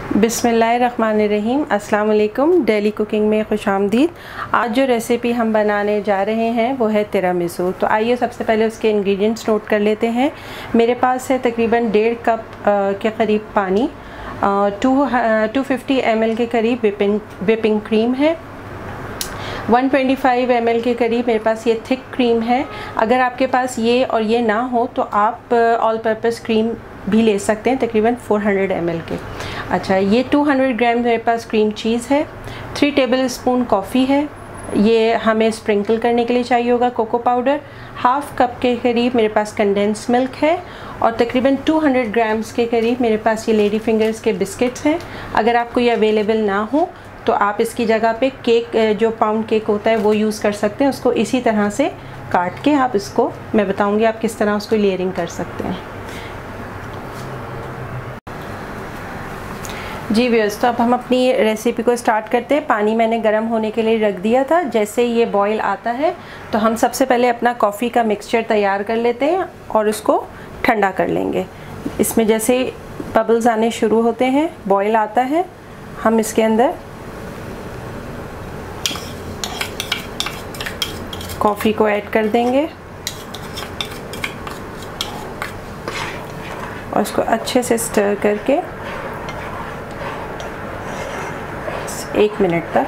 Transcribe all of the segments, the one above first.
बिस्मिल्लाहिर्रहमानिर्रहीम। अस्सलाम वालेकुम। डेली कुकिंग में खुशामदीद। आज जो रेसिपी हम बनाने जा रहे हैं वो है तिरामिसू। तो आइए सबसे पहले उसके इंग्रेडिएंट्स नोट कर लेते हैं। मेरे पास है तकरीबन 1.5 कप के करीब पानी, 250 ml के करीब विपिंग क्रीम है, 125 ml के करीब मेरे पास ये थिक क्रीम है। अगर आपके पास ये और ये ना हो तो आप ऑल पर्पस क्रीम भी ले सकते हैं, तकरीबन 400 ml के। अच्छा, ये 200 ग्राम मेरे पास क्रीम चीज़ है, 3 टेबलस्पून कॉफ़ी है, ये हमें स्प्रिंकल करने के लिए चाहिए होगा कोको पाउडर, हाफ़ कप के करीब मेरे पास कंडेंस मिल्क है और तकरीबन 200 ग्राम्स के करीब मेरे पास ये लेडी फिंगर्स के बिस्किट्स हैं। अगर आपको ये अवेलेबल ना हो तो आप इसकी जगह पे केक, जो पाउंड केक होता है वो यूज़ कर सकते हैं। उसको इसी तरह से काट के आप इसको, मैं बताऊंगी आप किस तरह उसको लेयरिंग कर सकते हैं। जी व्यूअर्स, तो अब हम अपनी रेसिपी को स्टार्ट करते हैं। पानी मैंने गर्म होने के लिए रख दिया था। जैसे ये बॉईल आता है तो हम सबसे पहले अपना कॉफ़ी का मिक्सचर तैयार कर लेते हैं और उसको ठंडा कर लेंगे। इसमें जैसे बबल्स आने शुरू होते हैं, बॉईल आता है, हम इसके अंदर कॉफ़ी को ऐड कर देंगे और इसको अच्छे से स्टर करके 1 मिनट तक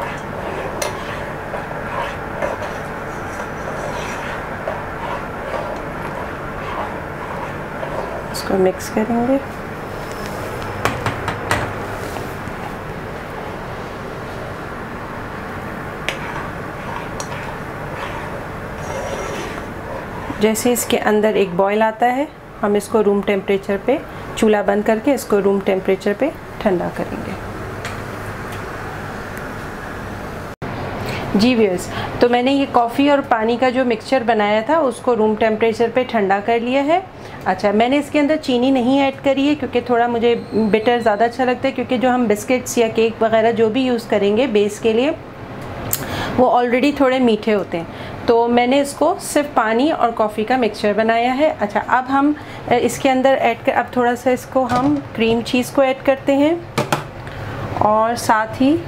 इसको मिक्स करेंगे। जैसे इसके अंदर एक बॉईल आता है, हम इसको रूम टेम्परेचर पे, चूल्हा बंद करके इसको रूम टेम्परेचर पे ठंडा करेंगे। जी व्यूअर्स, तो मैंने ये कॉफ़ी और पानी का जो मिक्सचर बनाया था उसको रूम टेम्परेचर पे ठंडा कर लिया है। अच्छा, मैंने इसके अंदर चीनी नहीं ऐड करी है क्योंकि थोड़ा मुझे बिटर ज़्यादा अच्छा लगता है, क्योंकि जो हम बिस्किट्स या केक वगैरह जो भी यूज़ करेंगे बेस के लिए वो ऑलरेडी थोड़े मीठे होते हैं। तो मैंने इसको सिर्फ पानी और कॉफ़ी का मिक्सचर बनाया है। अच्छा, अब हम इसके अंदर अब थोड़ा सा इसको हम क्रीम चीज़ को ऐड करते हैं और साथ ही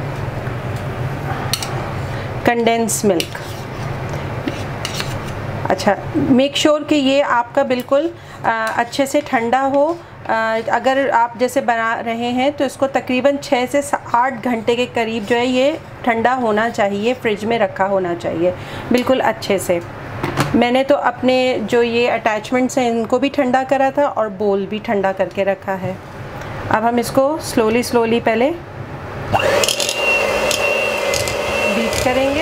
कंडेंस मिल्क। अच्छा, मेक श्योर कि ये आपका बिल्कुल अच्छे से ठंडा हो। अगर आप जैसे बना रहे हैं तो इसको तकरीबन 6 से 8 घंटे के करीब जो है ये ठंडा होना चाहिए, फ्रिज में रखा होना चाहिए बिल्कुल अच्छे से। मैंने तो अपने जो ये अटैचमेंट्स हैं इनको भी ठंडा करा था और बोल भी ठंडा करके रखा है। अब हम इसको स्लोली पहले बीट करेंगे।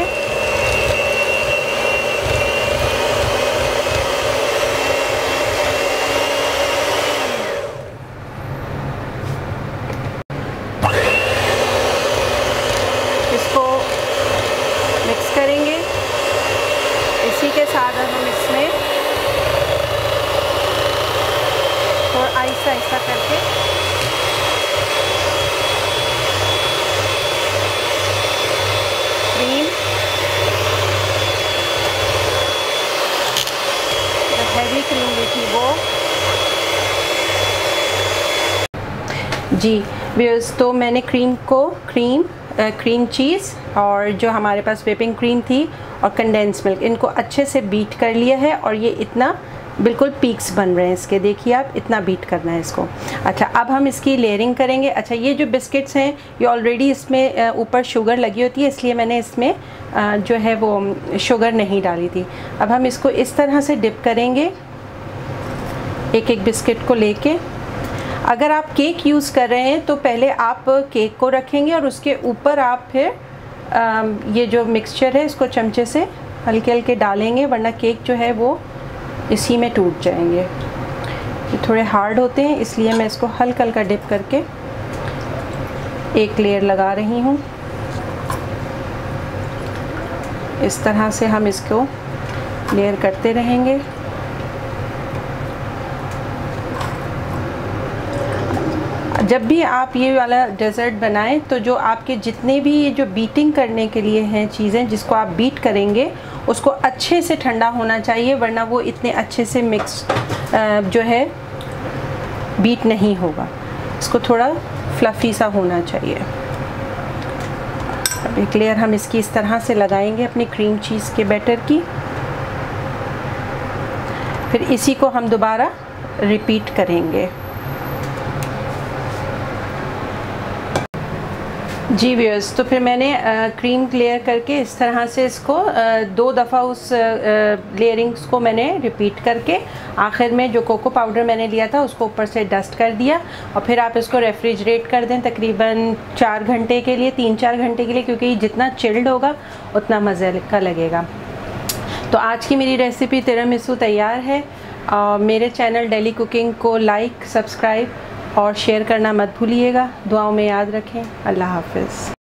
इसको मिक्स करेंगे। इसी के साथ हम इसमें थोड़ा आहिस्ता करके क्रीम, हैवी क्रीम ली थी वो। जी व्यूअर्स, तो मैंने क्रीम चीज़ और जो हमारे पास व्हिपिंग क्रीम थी और कंडेंस मिल्क, इनको अच्छे से बीट कर लिया है और ये इतना बिल्कुल पीक्स बन रहे हैं इसके, देखिए आप, इतना बीट करना है इसको। अच्छा, अब हम इसकी लेयरिंग करेंगे। अच्छा, ये जो बिस्किट्स हैं ये ऑलरेडी इसमें ऊपर शुगर लगी होती है, इसलिए मैंने इसमें जो है वो शुगर नहीं डाली थी। अब हम इसको इस तरह से डिप करेंगे, एक बिस्किट को लेके। अगर आप केक यूज़ कर रहे हैं तो पहले आप केक को रखेंगे और उसके ऊपर आप फिर ये जो मिक्सचर है इसको चमचे से हल्के डालेंगे, वरना केक जो है वो इसी में टूट जाएंगे। ये थोड़े हार्ड होते हैं, इसलिए मैं इसको हल्का डिप करके एक लेयर लगा रही हूँ। इस तरह से हम इसको लेयर करते रहेंगे। जब भी आप ये वाला डेज़र्ट बनाएं तो जो आपके जितने भी ये जो बीटिंग करने के लिए हैं चीज़ें जिसको आप बीट करेंगे उसको अच्छे से ठंडा होना चाहिए, वरना वो इतने अच्छे से मिक्स जो है बीट नहीं होगा। इसको थोड़ा फ्लफ़ी सा होना चाहिए। अब एक लेयर हम इसकी इस तरह से लगाएंगे अपनी क्रीम चीज़ के बैटर की। फिर इसी को हम दोबारा रिपीट करेंगे। जी व्यूअर्स, तो फिर मैंने क्रीम लेयर करके इस तरह से इसको 2 दफ़ा उस लेयरिंग्स को मैंने रिपीट करके आखिर में जो कोको पाउडर मैंने लिया था उसको ऊपर से डस्ट कर दिया। और फिर आप इसको रेफ्रिजरेट कर दें तकरीबन 4 घंटे के लिए, 3-4 घंटे के लिए, क्योंकि जितना चिल्ड होगा उतना मज़े का लगेगा। तो आज की मेरी रेसिपी तिरामिसू तैयार है। मेरे चैनल डेली कुकिंग को लाइक, सब्सक्राइब और शेयर करना मत भूलिएगा। दुआओं में याद रखें। अल्लाह हाफ़िज़।